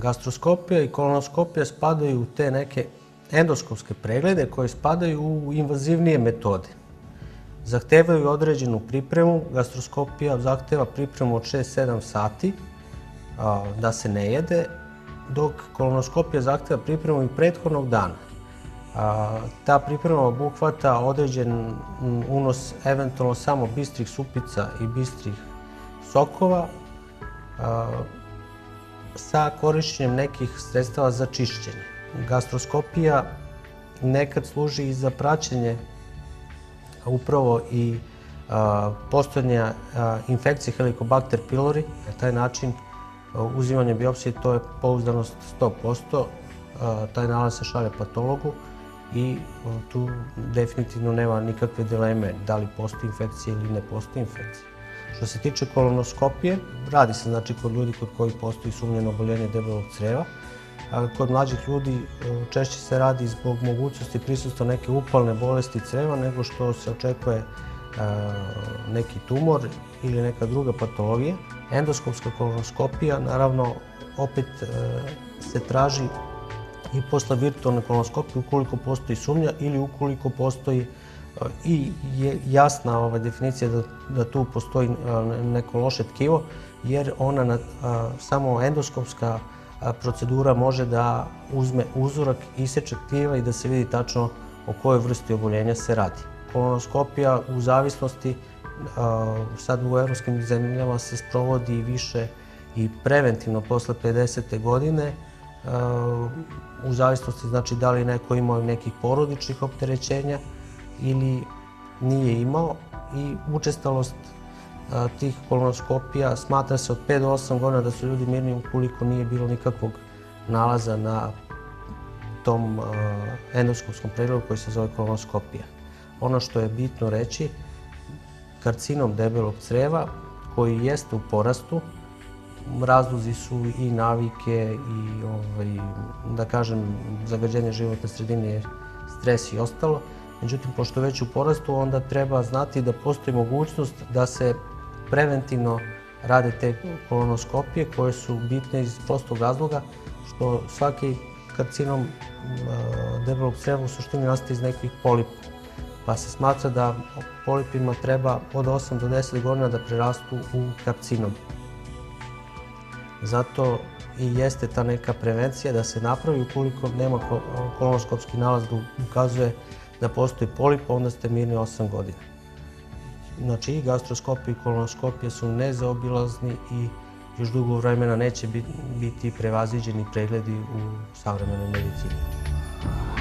Gastroskopija i kolonoskopija spadaju u te neke endoskopske preglede koje spadaju u invazivnije metode. Zahtevaju određenu pripremu. Gastroskopija zahteva pripremu od 6-7 sati da se ne jede, dok kolonoskopija zahteva pripremu i prethodnog dana. Ta priprema obuhvata određen unos eventualno samo bistrih supica i bistrih sokova sa korišćenjem nekih sredstava za čišćenje. Gastroskopija nekad služi i za praćenje upravo i postojanja infekcije Helicobacter pylori. Na taj način uzimanje biopsije to je pouzdanost 100%. Taj nalaz se šalje patologu i tu definitivno nema nikakve dileme da li postoji infekcija ili ne postoji infekcija. Što se tiče kolonoskopije, radi se znači kod ljudi kod kojih postoji sumnja na oboljenje debelog creva. Kod mlađih ljudi češće se radi zbog mogućnosti prisustva neke upalne bolesti creva nego što se očekuje neki tumor ili neka druga patologija. Endoskopska kolonoskopija, naravno, opet se traži i posle virtualne kolonoskopije ukoliko postoji sumnja ili ukoliko postoji i jasna definicija da tu postoji neko loše tkivo, jer ona samo endoskopska procedura može da uzme uzorak, iseče tkiva i da se vidi tačno o kojoj vrsti oboljenja se radi. Kolonoskopija u zavisnosti, sad u evropskim zemljama se sprovodi više i preventivno posle 50. godine, u zavisnosti znači da li neko imao nekih porodičnih opterećenja ili nije imao, i učestalost tih kolonoskopija smatra se od 5 do 8 godina da su ljudi mirni ukoliko nije bilo nikakvog nalaza na tom endoskopskom pregledu koji se zove kolonoskopija. Ono što je bitno reći, karcinom debelog creva koji jeste u porastu, razlozi su i navike i, da kažem, zagađenje životne sredine, stres i ostalo. Međutim, pošto je već u porastu, onda treba znati da postoji mogućnost da se preventivno rade te kolonoskopije koje su bitne iz prostog razloga što svaki karcinom debelog creva u suštini nastaje iz nekih polipa. Pa se smatra da polipima treba od 8 do 10 godina da prerastu u karcinom. Zato i jeste ta neka prevencija da se napravi ukoliko nema kolonoskopski nalaz da ukazuje da postoji polip, onda ste mirni 8 godina. Znači i gastroskopija i kolonoskopija su nezaobilazni i još dugo vremena neće biti prevaziđeni pregledi u savremenoj medicini.